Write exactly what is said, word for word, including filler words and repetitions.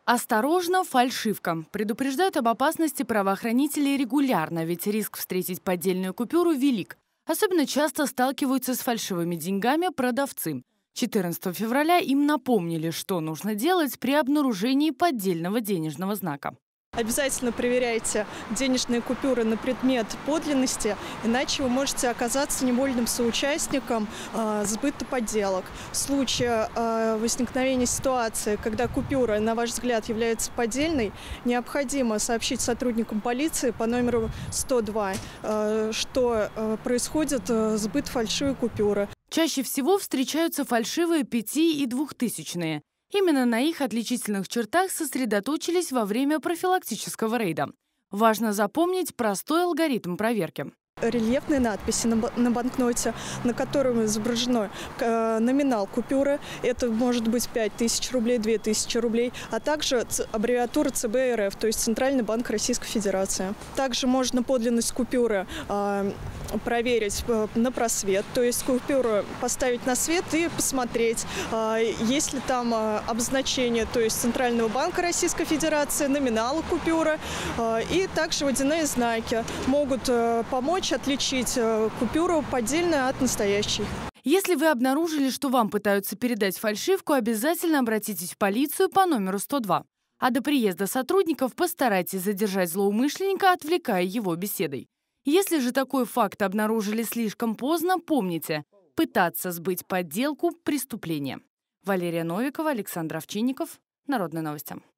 Осторожно, фальшивка. Предупреждают об опасности правоохранители регулярно, ведь риск встретить поддельную купюру велик. Особенно часто сталкиваются с фальшивыми деньгами продавцы. четырнадцатого февраля им напомнили, что нужно делать при обнаружении поддельного денежного знака. Обязательно проверяйте денежные купюры на предмет подлинности, иначе вы можете оказаться невольным соучастником э, сбыта подделок. В случае э, возникновения ситуации, когда купюра, на ваш взгляд, является поддельной, необходимо сообщить сотрудникам полиции по номеру сто два, э, что э, происходит э, сбыт фальшивой купюры. Чаще всего встречаются фальшивые пяти- и двухтысячные. Именно на их отличительных чертах сосредоточились во время профилактического рейда. Важно запомнить простой алгоритм проверки. Рельефные надписи на банкноте, на котором изображено номинал купюры. Это может быть пять тысяч рублей, две тысячи рублей, а также аббревиатура цэ бэ эр эф, то есть Центральный банк Российской Федерации. Также можно подлинность купюры э, проверить на просвет, то есть купюру поставить на свет и посмотреть, э, есть ли там э, обозначение, то есть Центрального банка Российской Федерации, номинала купюры, э, и также водяные знаки могут э, помочь отличить купюру поддельную от настоящей. Если вы обнаружили, что вам пытаются передать фальшивку, обязательно обратитесь в полицию по номеру сто два. А до приезда сотрудников постарайтесь задержать злоумышленника, отвлекая его беседой. Если же такой факт обнаружили слишком поздно, помните, пытаться сбыть подделку – преступление. Валерия Новикова, Александр Овчинников. Народные новости.